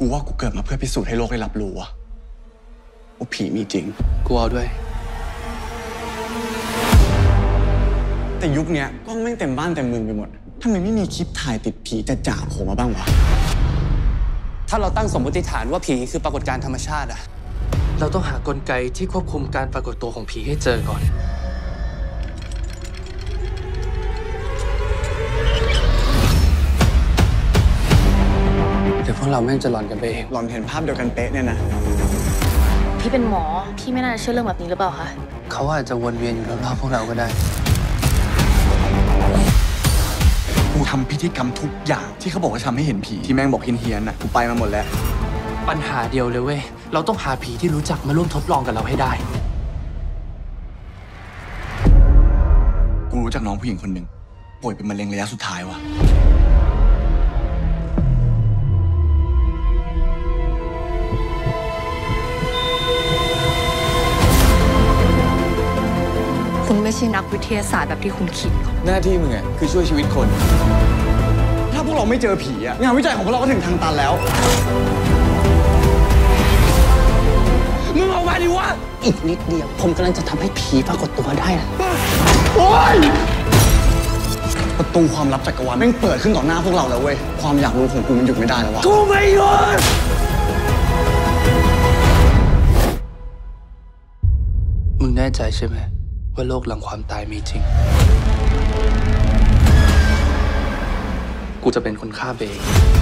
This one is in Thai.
กูว่ากูเกิดมาเพื่อพิสูจน์ให้โลกได้รับรู้ว่าผีมีจริงกูเอาด้วยแต่ยุคนี้กล้องแม่งเต็มบ้านเต็มเมืองไปหมดทำไมไม่มีคลิปถ่ายติดผีจะจ่าโผล่มาบ้างวะถ้าเราตั้งสมมติฐานว่าผีคือปรากฏการณ์ธรรมชาติอะเราต้องหากลไกที่ควบคุมการปรากฏตัวของผีให้เจอก่อนเดี๋ยวพวกเราแม่งจะหลอนกันไปเองหลอนเห็นภาพเดียวกันเป๊ะเนี่ยนะพี่เป็นหมอพี่ไม่น่าจะเชื่อเรื่องแบบนี้หรือเปล่าคะเขาอาจจะวนเวียนอยู่รอบๆพวกเราก็ได้กูทำพิธีกรรมทุกอย่างที่เขาบอกว่าทำให้เห็นผีที่แม่งบอกเฮี้ยนๆน่ะกูไปมาหมดแล้วปัญหาเดียวเลยเว้ยเราต้องหาผีที่รู้จักมาร่วมทดลองกับเราให้ได้กูรู้จักน้องผู้หญิงคนหนึ่งป่วยเป็นมะเร็งระยะสุดท้ายว่ะคุณไม่ใช่นักวิทยาศาสตร์แบบที่คุณคิดหน้าที่มึงอ่ะคือช่วยชีวิตคนถ้าพวกเราไม่เจอผีอ่ะงานวิจัยของพวกเราก็ถึงทางตันแล้วมึงออกมาดิวะอีกนิดเดียวผมกำลังจะทำให้ผีปรากฏตัวได้นะโอ๊ยประตูความลับจักรวาลแม่งเปิดขึ้นต่อหน้าพวกเราแล้วเว้ยความอยากรู้ของกูมันหยุดไม่ได้แล้ววะกูไม่หยุดมึงแน่ใจใช่ไหมว่าโลกหลังความตายมีจริงกูจะเป็นคนฆ่าเบย์